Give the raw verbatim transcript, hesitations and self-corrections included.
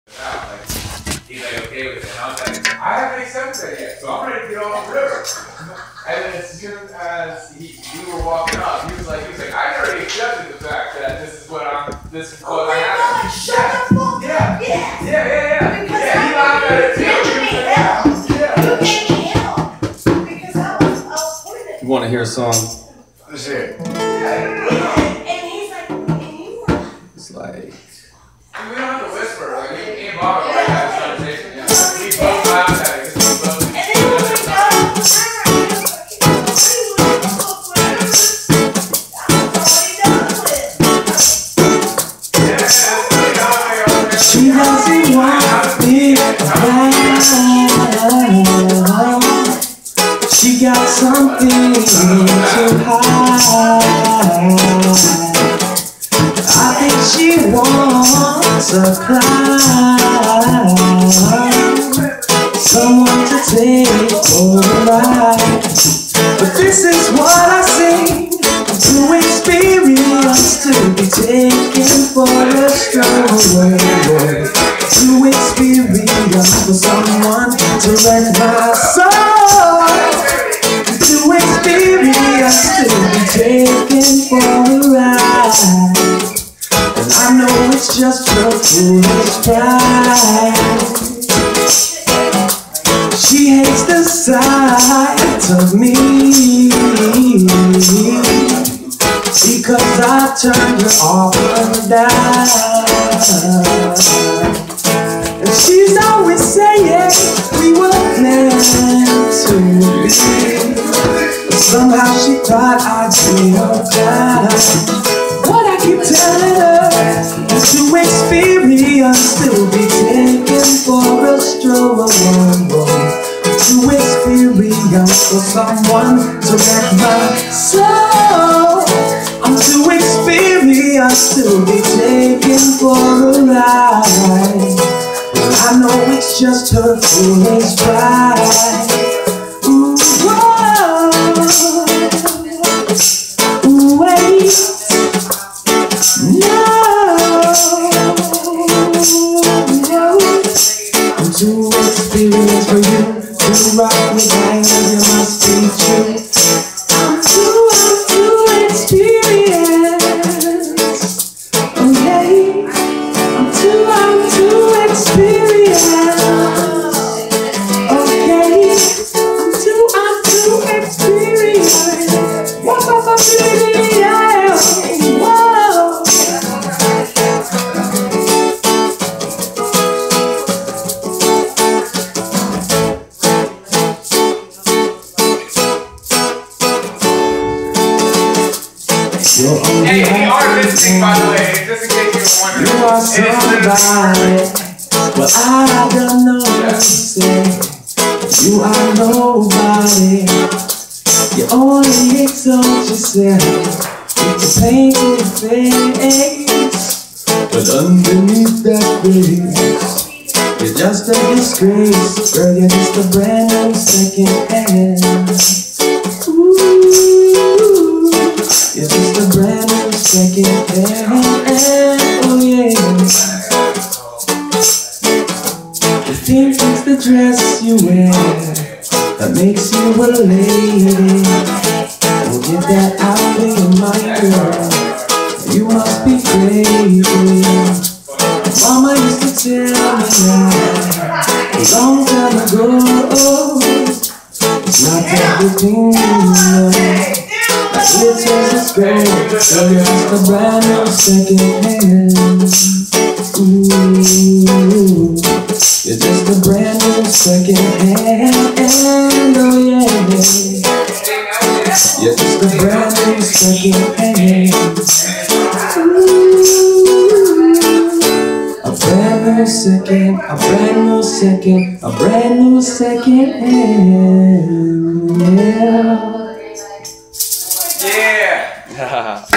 Like, he's like, okay with it. And I was like, I haven't accepted that yet, so I'm ready to get on the river. And then as soon as he, we were walking up, he was like, he was like, I already accepted the fact that this is what I'm, this is what oh I have. God, shut the fuck up. Yeah. Yeah. Yeah, yeah, yeah. Because yeah, he laughed at it too. you gave me hell. Yeah. You gave me hell. Because I was, I was pointing. You want to hear a song? Let's hear it. Yeah, And he's like, and you were. It's like. we don't have to whisper. Like, we can't bother like that conversation. Yeah. We both laughed at it because we both. And then he was like, no, she doesn't want me around. She got something to hide. I think she wants a cry, someone to take for a ride. But this is what I say, to experience, to be taken for a stroll, to experience for someone to wreck my soul, to experience, to be taken for a ride. And I know it's just her foolish pride. She hates the sight of me because I turned her off and down. And she's always saying we were meant to be, but somehow she thought I'd bring her down. What I keep telling her is to experience, to be taken for a stroll, to experience for someone to wreck my soul. I'm to experience, to be taken for a ride. I know it's just her foolish pride. Ooh, whoa. Ooh, wait. No, no. I'm too experienced for you to rock with my hand, you must be true. I'm too, I'm too experienced. Okay, I'm too, I'm too experienced. Okay, I'm too, I'm too experienced. What about my baby? Yeah, whoa. Hey, we are listening, by the way, just in case you were wondering. You are somebody, but I don't know what to say. You are nobody. You only exalt yourself with the pain in your face, but underneath that face, you're just a disgrace. Girl, you're just a brand new second hand. Ooh, you're just a brand new second hand. Oh yeah. The pink is the dress you wear that makes you a lady. Don't get that out of your mind, girl. You must be crazy. Mama used to tell me that a long time ago, it's not everything you know that glitters is great. So you're just a brand new second hand. Ooh, you're just a brand new second hand. Oh yeah, you're just a brand new second hand. Ooh, a brand new second, a brand new second, a brand new second hand. Yeah. Yeah.